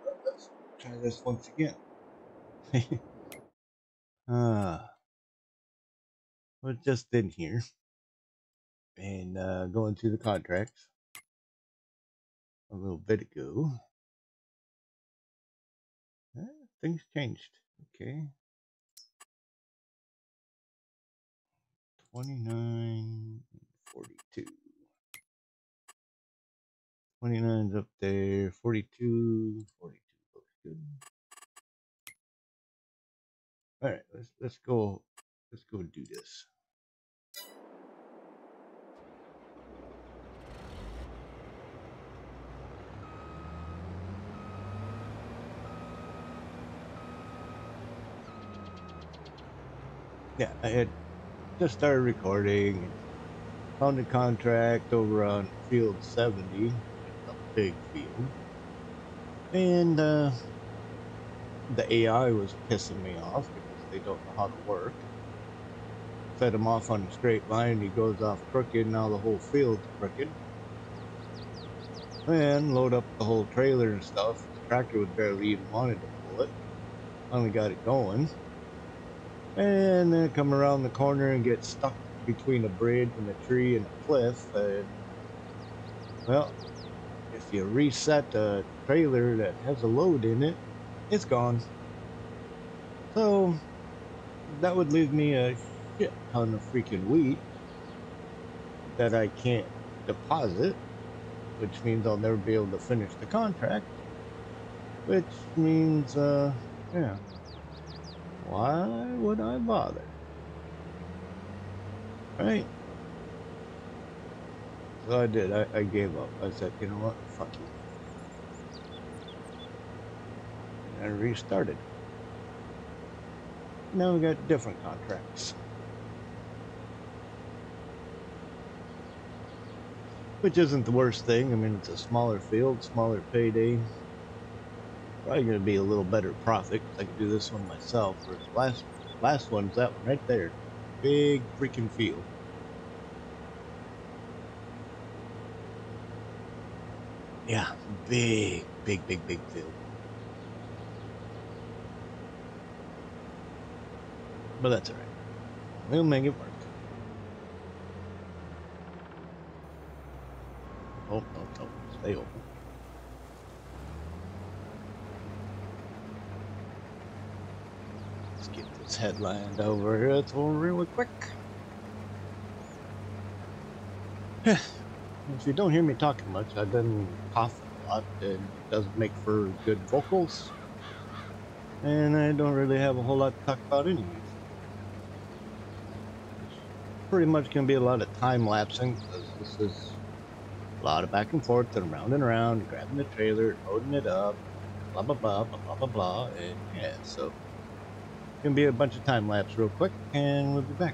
Let's try this once again. uh, we're just in here and going through the contracts a little bit ago. Things changed. Okay. 29, 42. 29's up there. 42 looks good. All right, let's go do this. Yeah, I had just started recording. Found a contract over on field 70. It's a big field. And the AI was pissing me off because they don't know how to work. Set him off on a straight line, he goes off crooked, now the whole field's crooked. And load up the whole trailer and stuff. The tractor was barely even wanted to pull it. Finally got it going. And then come around the corner and get stuck between a bridge and a tree and a cliff. And, well, if you reset a trailer that has a load in it, it's gone. So that would leave me a shit ton of freaking wheat that I can't deposit, which means I'll never be able to finish the contract, which means, yeah, why would I bother? Right? So I did. I gave up. I said, you know what? Fuck you. And I restarted. Now we got different contracts. Which isn't the worst thing. I mean, it's a smaller field, smaller payday. Probably going to be a little better profit because I can do this one myself. Whereas last one's that one right there. Big freaking field. Yeah, big field. But that's alright. We'll make it work. Oh, stay open. Let's get this headland over here. It's over really quick. If you don't hear me talking much, I've been coughing a lot, and it doesn't make for good vocals. And I don't really have a whole lot to talk about anyways. It's pretty much going to be a lot of time lapsing, because this is a lot of back and forth and around, grabbing the trailer, loading it up, blah, blah, blah, blah, blah, blah, blah, and yeah, so it's going to be a bunch of time lapse real quick, and we'll be back.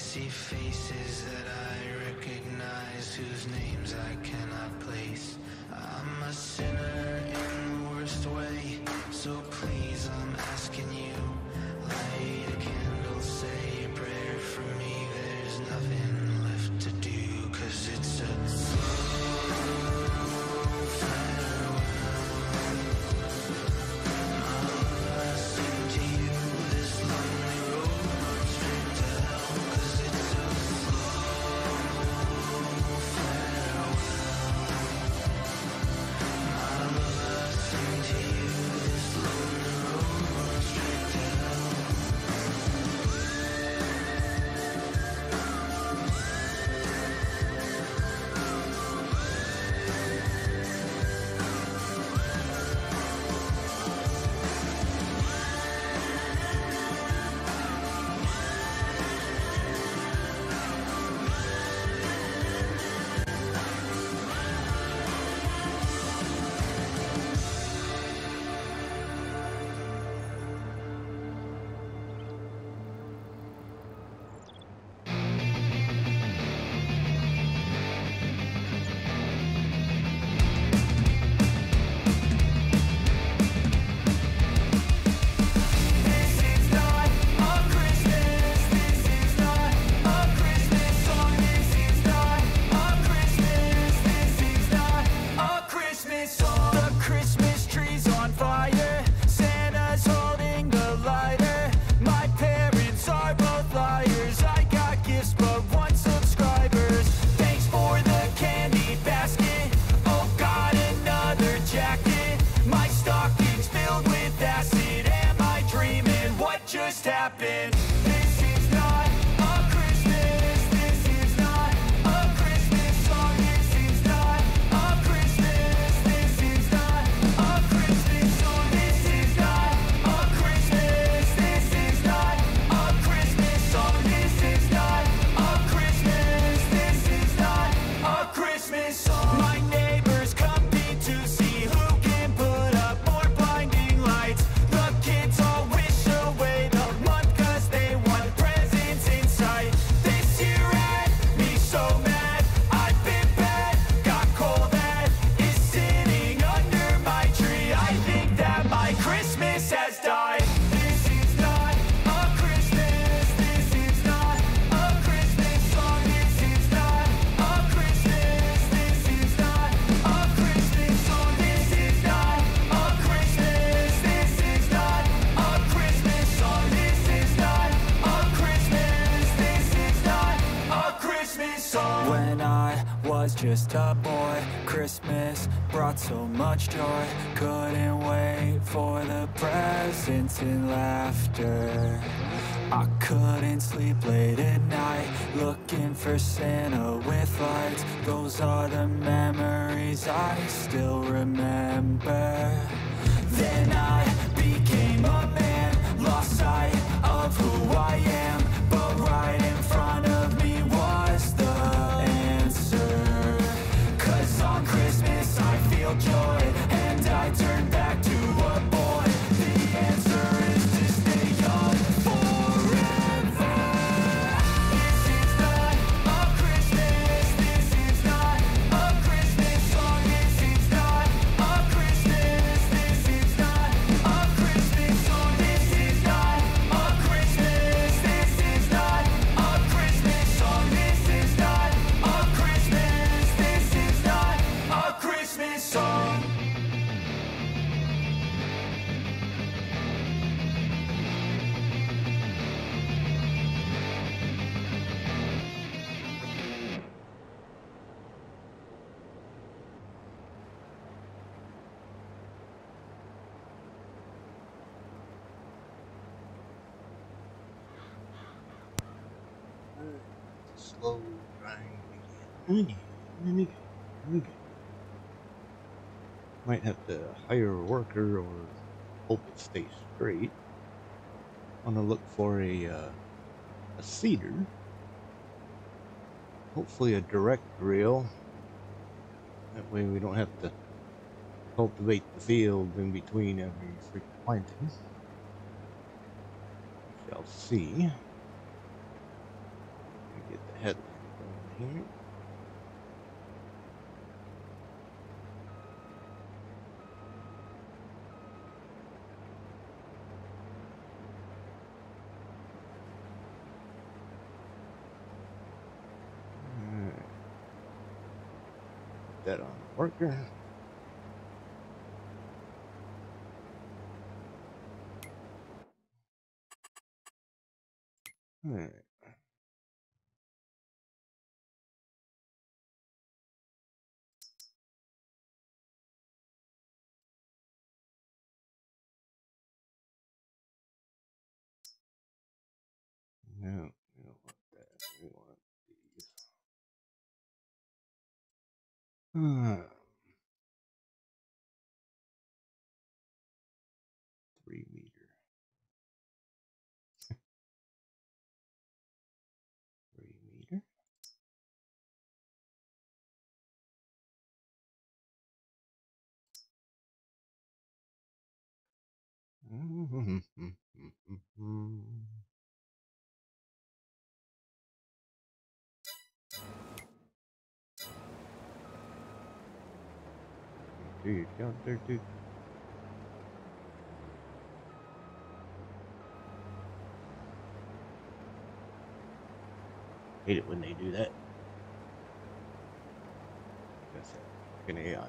see faces that I recognize, whose names I cannot place. I'm a sinner in the worst way, so please, I'm asking you, light a candle, say a prayer for me. There's nothing left to do, 'cause it's a slow farewell. I'll sing to you this lonely road runs straight to hell, 'cause it's a slow farewell. My love, I'll sing to you this lonely road runs straight to hell. Just happened. This is not a Christmas. This is not a Christmas song. This is not a Christmas. This is not a Christmas song. This is not a Christmas. This is not a Christmas song. This is not a Christmas. This is not a Christmas song. My neighbors compete to see who can put up more blinding lights. The kids all wish away the month 'cause they want presents in sight. This year had me so mad, I've been bad, got coal that is sitting under my tree. I think that my Christmas has died. This is not a Christmas. This is not a Christmas song. This is not a Christmas. This is not a Christmas song. This is not a Christmas. This is not a Christmas song. This is not a Christmas. This is not a Christmas song. When I was just a boy, Christmas brought so much joy. Couldn't wait for the presents and laughter. I couldn't sleep late at night, looking for Santa with lights. Those are the memories I still remember. Then I became a man, lost sight of who I am, but right in front of me was the answer. 'Cause on Christmas I feel joy, and I turn back to a boy. The answer is to stay young forever. This is not a Christmas. This is not a Christmas song. This is not a Christmas. This is not a Christmas song. This is not a Christmas. This is not a Christmas song. This is not a Christmas. This is not a Christmas song. Slow grind again. Might have to hire a worker or hope it stays straight. Want to look for a cedar. Hopefully a direct rail. That way we don't have to cultivate the field in between every freaking planting. Shall see. Get the headlight going here. That on the worker. All right. No, we don't want that. We want these. 3 meter. 3 meter. Do your count there, dude. Hate it when they do that. That's an AI.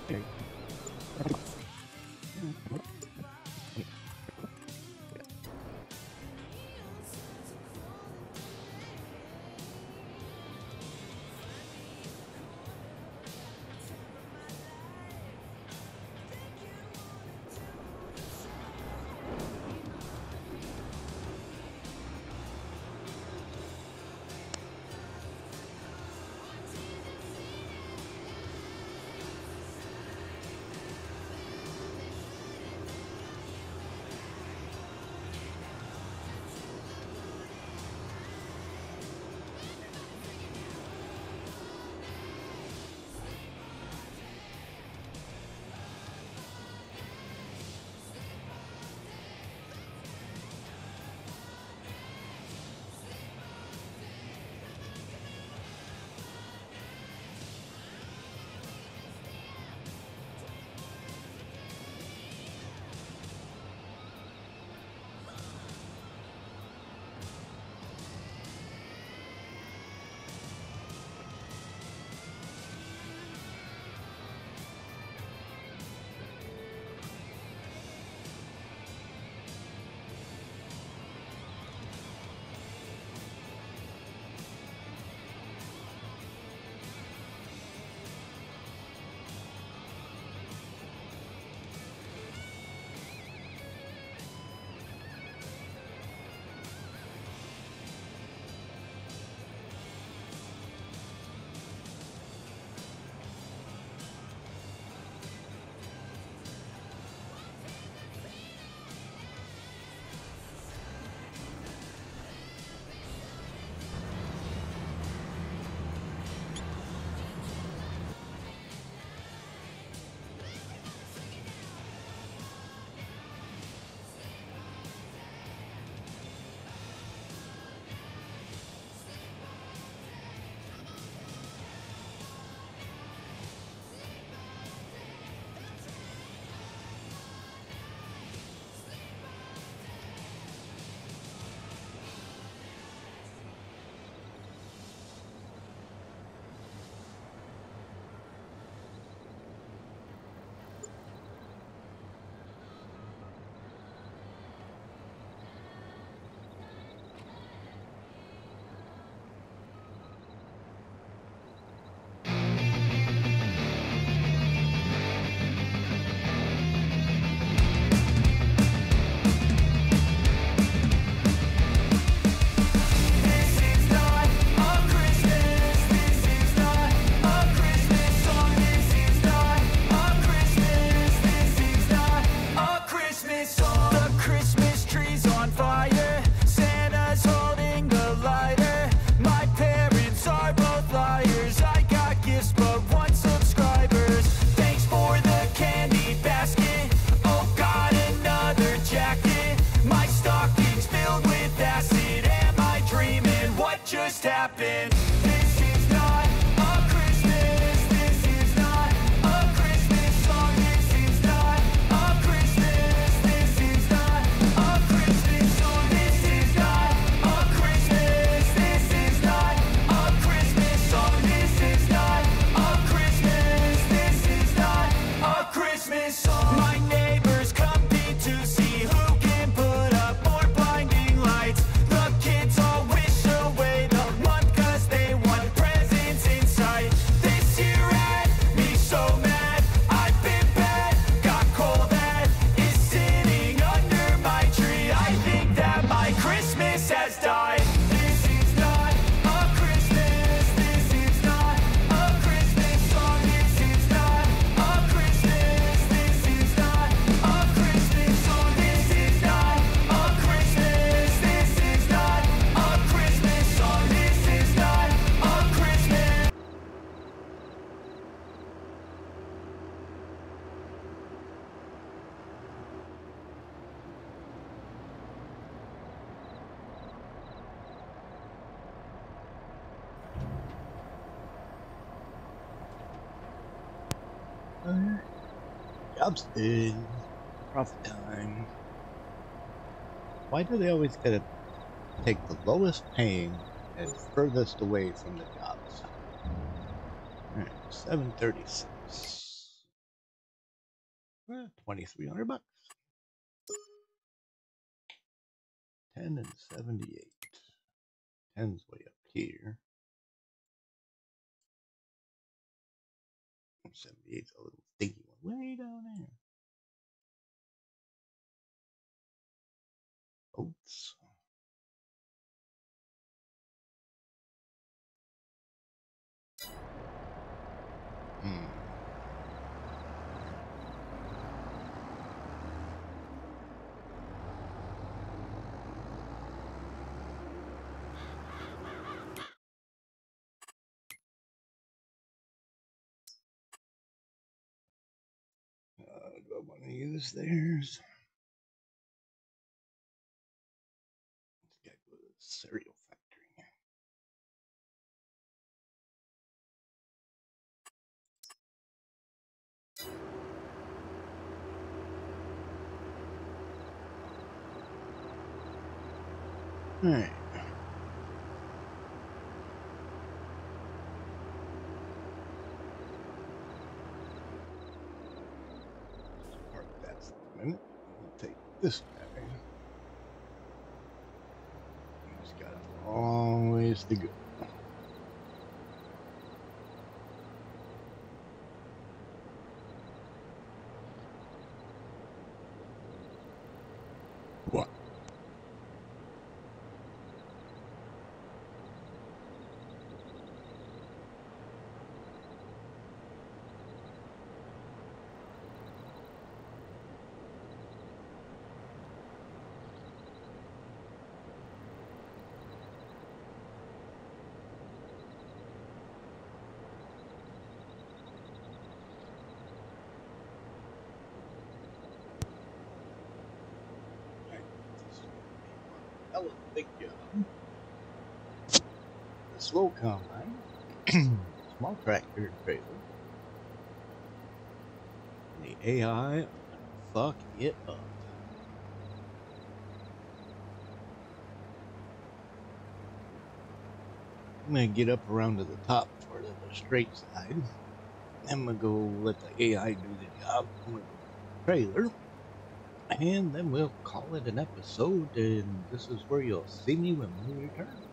happen. This is not a Christmas. This is not a Christmas song. This is not a Christmas. This is not a Christmas song. This is not a Christmas. This is not a Christmas song. This is not a Christmas. This is not a Christmas song. My neighbors compete to see who can put up more blinding lights. The kids all wish away the month 'cause they want presents in sight. This year had me so mad. I've been bad, got coal that is sitting under my tree. I think that my Christmas has died. This is not a Christmas. This is not a Christmas song. This is not a Christmas. This is not a Christmas song. This is not a Christmas. This is not a Christmas song. This is not a Christmas. Job's done. Profit time. Why do they always gotta take the lowest paying and furthest away from the jobs? Alright, 736. $2,300. 10 and 78. 10's way up here. 78's a little stinky one way down there. Oats. Do I want to use theirs? Let's go to the cereal factory. All right. Park that for a minute. We'll take this guy. He's got a long ways to go. What? Hell of a big job. The slow combine, small tractor trailer. The AI fuck it up. I'm gonna get up around to the top part of the straight side. I'm gonna go let the AI do the job with the trailer. And then we'll call it an episode, and this is where you'll see me when we return.